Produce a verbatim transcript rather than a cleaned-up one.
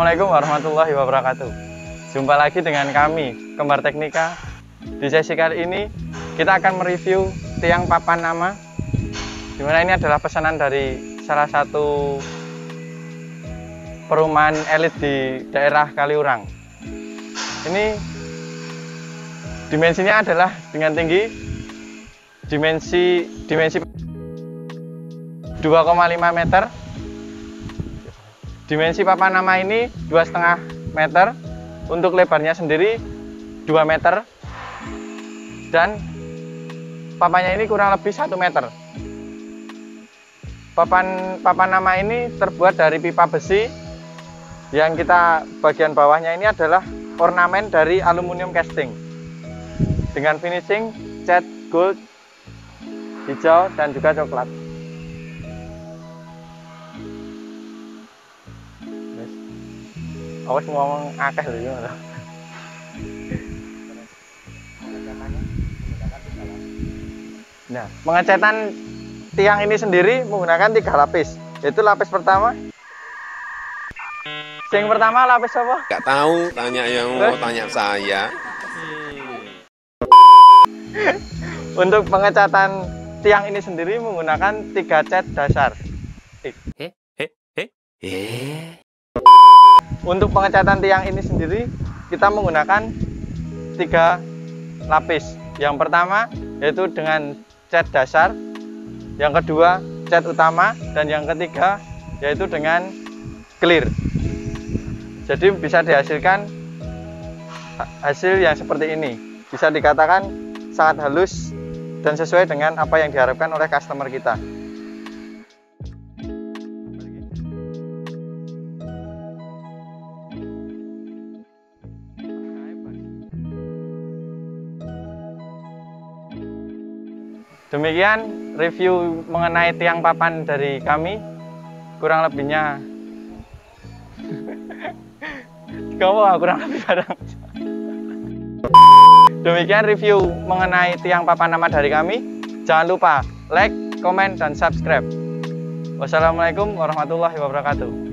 Assalamualaikum warahmatullahi wabarakatuh. Jumpa lagi dengan kami, Kembar Teknika. Di sesi kali ini, kita akan mereview tiang papan nama, dimana ini adalah pesanan dari salah satu perumahan elit di daerah Kaliurang. Ini dimensinya adalah dengan tinggi dimensi dimensi dua koma lima meter. Dimensi papan nama ini dua koma lima meter, untuk lebarnya sendiri dua meter, dan papannya ini kurang lebih satu meter. Papan papan nama ini terbuat dari pipa besi, yang kita bagian bawahnya ini adalah ornamen dari aluminium casting dengan finishing cat gold, hijau, dan juga coklat. Awas ngomong akeh lho gimana? Nah, pengecatan tiang ini sendiri menggunakan tiga lapis. Yaitu lapis pertama. Yang pertama lapis apa? Gak tahu, tanya yang mau tanya saya. Untuk pengecatan tiang ini sendiri menggunakan tiga cat dasar. Eh, eh, eh, eh, eh. Untuk pengecatan tiang ini sendiri kita menggunakan tiga lapis. Yang pertama yaitu dengan cat dasar, yang kedua cat utama, dan yang ketiga yaitu dengan clear. Jadi bisa dihasilkan hasil yang seperti ini. Bisa dikatakan sangat halus dan sesuai dengan apa yang diharapkan oleh customer kita. Demikian review mengenai tiang papan dari kami. Kurang lebihnya kamu kurang lebih barang. Demikian review mengenai tiang papan nama dari kami. Jangan lupa like, komen, dan subscribe. Wassalamualaikum warahmatullahi wabarakatuh.